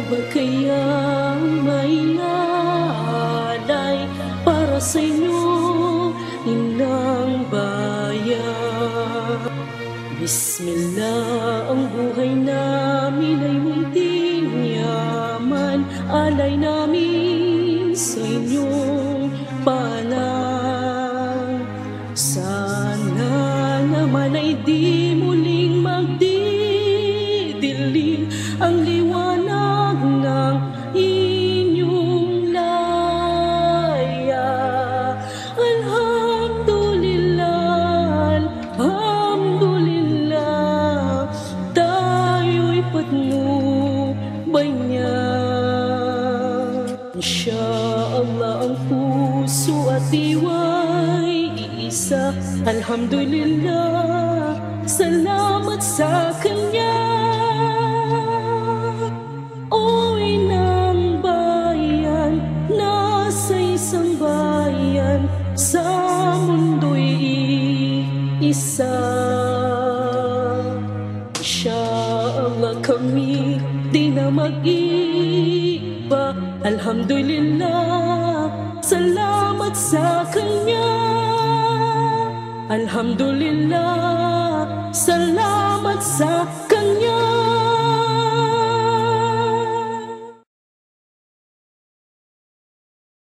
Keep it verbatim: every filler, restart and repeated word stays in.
ba kaya may alay para sa inyo, inang bayan? Bismillah, ang buhay namin ay munting yaman, alay namin sa inyong palang. Sana naman ay di muling magdidilim ang liwanag ng inyong laya. Alhamdulillah, alhamdulillah, tayo'y patnubay niya. Insyaallah ang puso at diwa'y iisa. Alhamdulillah, salamat sa Kanya. O inang bayan, nasa isang bayan, sa mundo'y isa. Insyaallah kami di na mag-iba. Alhamdulillah, salamat sa Kanya. Alhamdulillah, salamat sa